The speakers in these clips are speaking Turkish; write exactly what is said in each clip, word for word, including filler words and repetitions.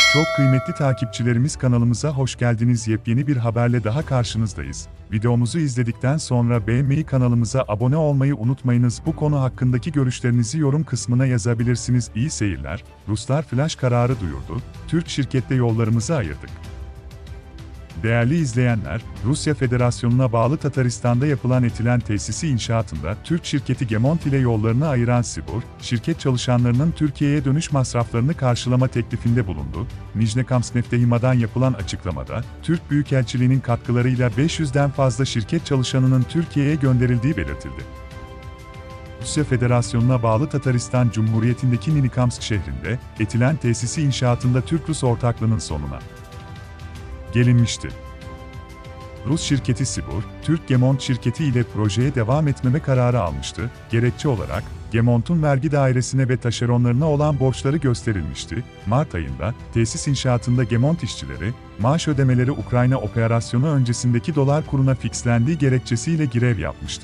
Çok kıymetli takipçilerimiz, kanalımıza hoş geldiniz. Yepyeni bir haberle daha karşınızdayız. Videomuzu izledikten sonra beğenmeyi, kanalımıza abone olmayı unutmayınız. Bu konu hakkındaki görüşlerinizi yorum kısmına yazabilirsiniz. İyi seyirler. Ruslar flash kararı duyurdu. Türk şirkette yollarımızı ayırdık. Değerli izleyenler, Rusya Federasyonu'na bağlı Tataristan'da yapılan etilen tesisi inşaatında Türk şirketi Gemont ile yollarını ayıran Sibur, şirket çalışanlarının Türkiye'ye dönüş masraflarını karşılama teklifinde bulundu. Nijnekamsk-Neftehima'dan yapılan açıklamada, Türk Büyükelçiliği'nin katkılarıyla beş yüzden fazla şirket çalışanının Türkiye'ye gönderildiği belirtildi. Rusya Federasyonu'na bağlı Tataristan Cumhuriyeti'ndeki Ninikamsk şehrinde, etilen tesisi inşaatında Türk-Rus ortaklığının sonuna gelinmişti. Rus şirketi Sibur, Türk Gemont şirketi ile projeye devam etmeme kararı almıştı. Gerekçe olarak, Gemont'un vergi dairesine ve taşeronlarına olan borçları gösterilmişti. Mart ayında, tesis inşaatında Gemont işçileri, maaş ödemeleri Ukrayna operasyonu öncesindeki dolar kuruna fixlendiği gerekçesiyle grev yapmıştı.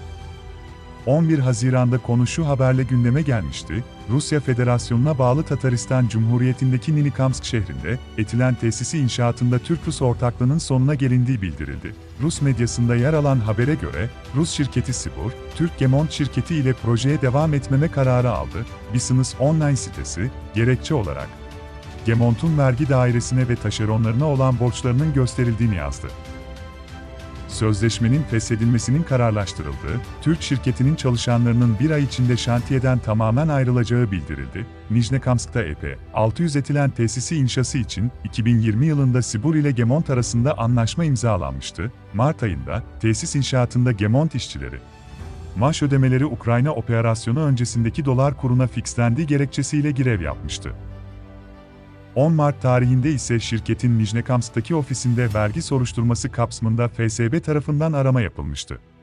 on bir Haziran'da konu şu haberle gündeme gelmişti. Rusya Federasyonu'na bağlı Tataristan Cumhuriyeti'ndeki Ninikamsk şehrinde, etilen tesisi inşaatında Türk-Rus ortaklığının sonuna gelindiği bildirildi. Rus medyasında yer alan habere göre, Rus şirketi Sibur, Türk Gemont şirketi ile projeye devam etmeme kararı aldı. Business Online sitesi, gerekçe olarak, Gemont'un vergi dairesine ve taşeronlarına olan borçlarının gösterildiğini yazdı. Sözleşmenin feshedilmesinin kararlaştırıldığı, Türk şirketinin çalışanlarının bir ay içinde şantiyeden tamamen ayrılacağı bildirildi. Nijnekamsk'ta E P altı yüz etilen tesisi inşası için iki bin yirmi yılında Sibur ile Gemont arasında anlaşma imzalanmıştı. Mart ayında, tesis inşaatında Gemont işçileri, maaş ödemeleri Ukrayna operasyonu öncesindeki dolar kuruna fixlendiği gerekçesiyle grev yapmıştı. on Mart tarihinde ise şirketin Nijnekamsk'taki ofisinde vergi soruşturması kapsamında F S B tarafından arama yapılmıştı.